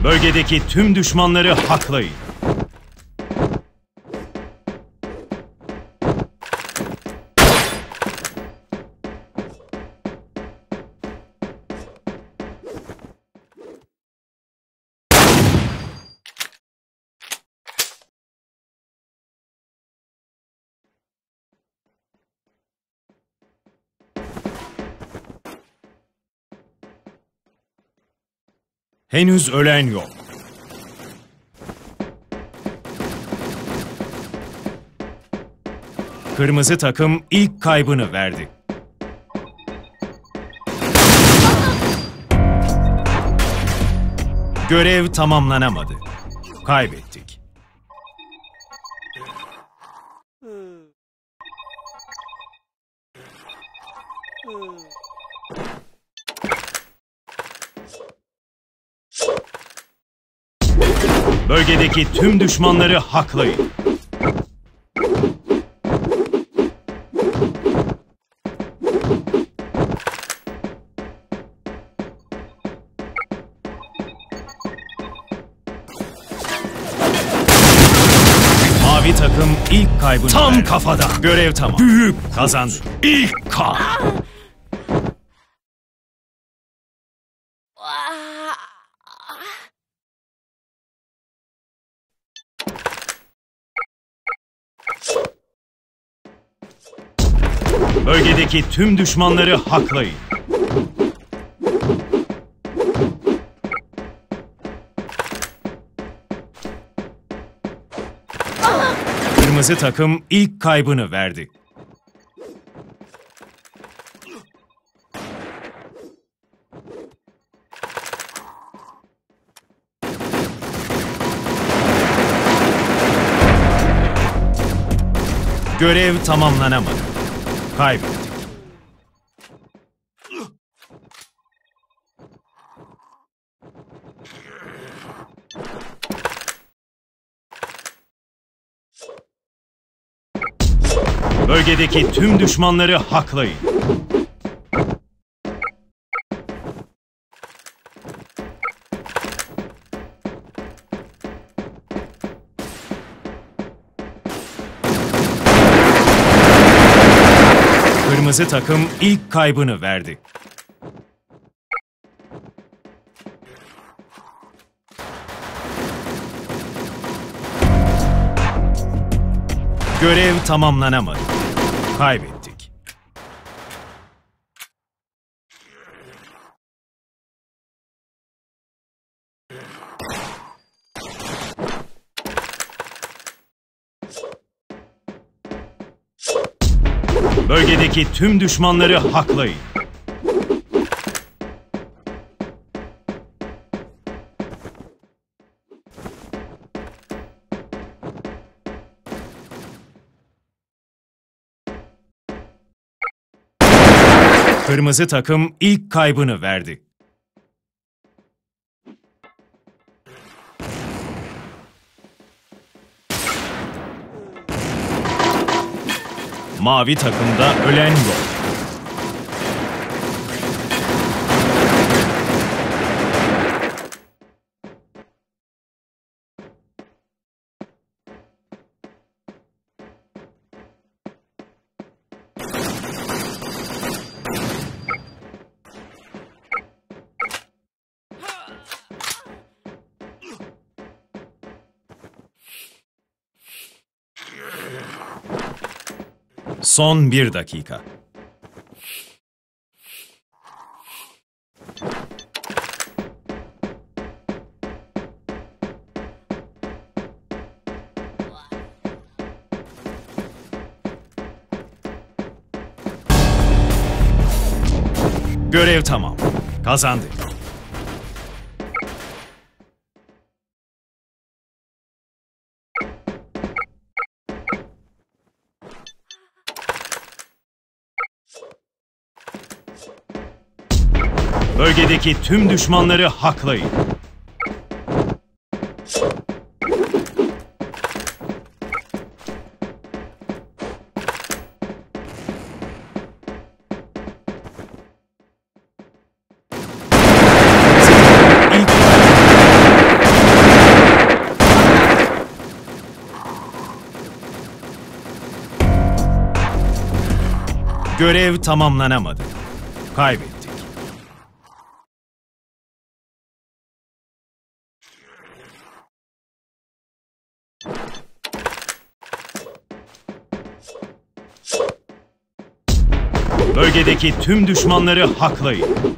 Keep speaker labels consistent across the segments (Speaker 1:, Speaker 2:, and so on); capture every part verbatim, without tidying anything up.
Speaker 1: Bölgedeki tüm düşmanları haklayın. Henüz ölen yok. Kırmızı takım ilk kaybını verdi. Görev tamamlanamadı. Kaybettik. Bölgedeki tüm düşmanları haklayın. Mavi takım ilk kaybını
Speaker 2: Tam
Speaker 1: verdi.
Speaker 2: kafada.
Speaker 1: Görev tamam.
Speaker 2: Büyük
Speaker 1: Kazandı.
Speaker 2: İlk kan.
Speaker 1: Bölgedeki tüm düşmanları haklayın. Kırmızı takım ilk kaybını verdi. Görev tamamlanamadı. Kaybettik. Bölgedeki tüm düşmanları haklayın. Kırmızı takım ilk kaybını verdi. Görev tamamlanamadı. Kaybettik. Bölgedeki tüm düşmanları haklayın. Kırmızı takım ilk kaybını verdi. Mavi takımda ölen yok. Son bir dakika. Görev tamam. Kazandık. Bölgedeki tüm düşmanları haklayın. Görev tamamlanamadı. Kaybettik. Bölgedeki tüm düşmanları haklayın.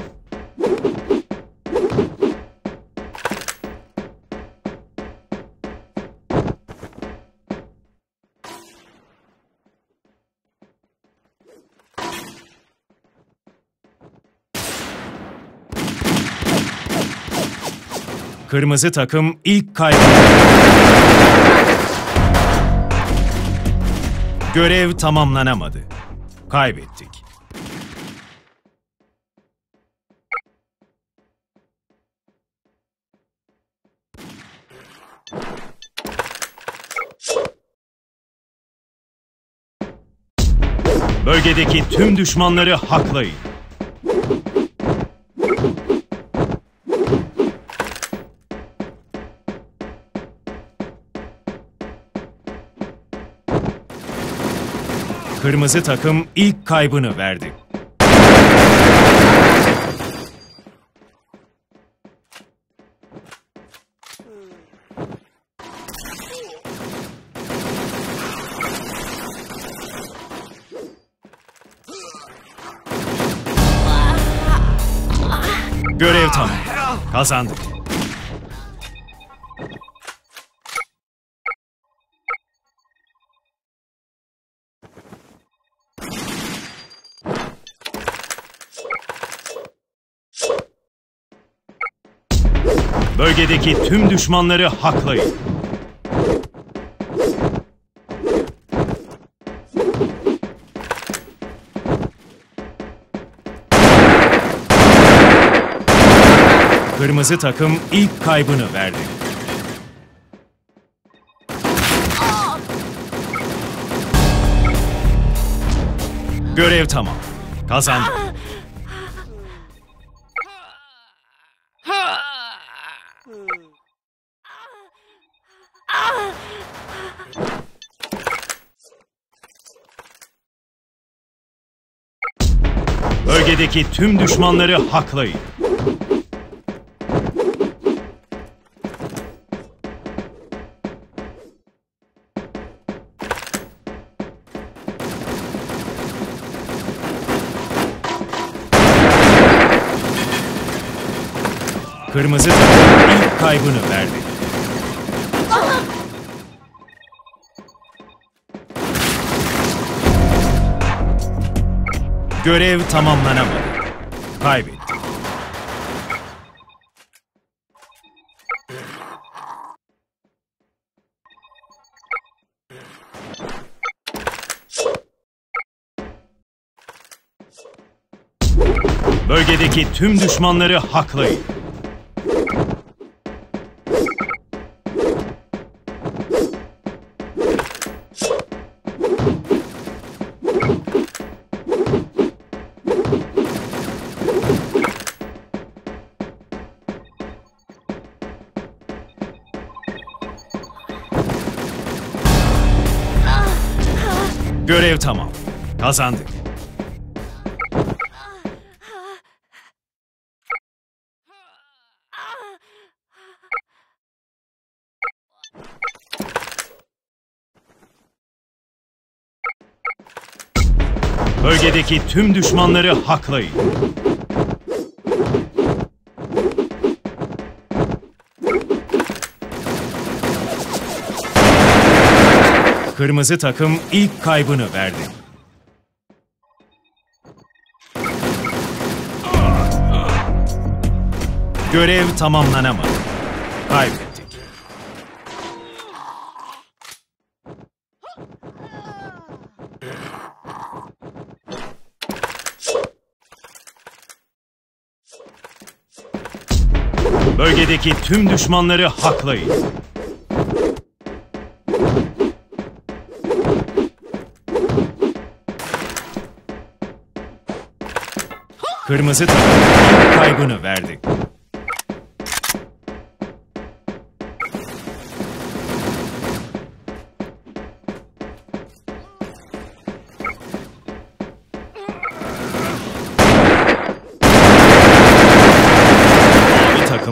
Speaker 1: Kırmızı takım ilk kaybı. Görev tamamlanamadı. Kaybettik. Bölgedeki tüm düşmanları haklayın. Kırmızı takım ilk kaybını verdi. Görev tamam. Kazandık. Bölgedeki tüm düşmanları haklayın. Kırmızı takım ilk kaybını verdi. Görev tamam. Kazandık. Bölgedeki tüm düşmanları haklayın. Kırmızı takım ilk kaybını verdi. Görev tamamlanamadı. Kaybettik. Bölgedeki tüm düşmanları haklayın. Görev tamam. Kazandık. Bölgedeki tüm düşmanları haklayın. Kırmızı takım ilk kaybını verdi. Görev tamamlanamadı. Kaybettik. Bölgedeki tüm düşmanları haklayın. Kırmızı takım ilk kaybını verdi.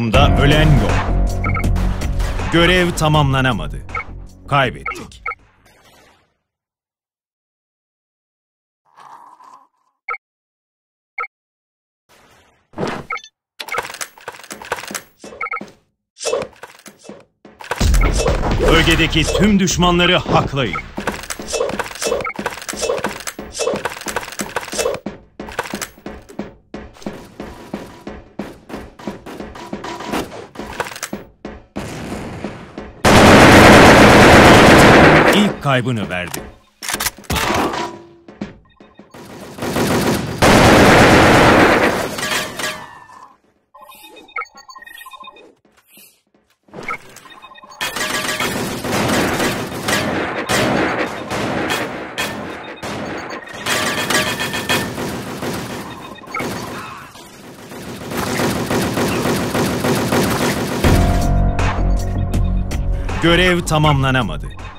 Speaker 1: takımda ölen yok. Görev tamamlanamadı. Kaybettik. Bölgedeki tüm düşmanları haklayın. İlk kaybını verdi. Görev tamamlanamadı.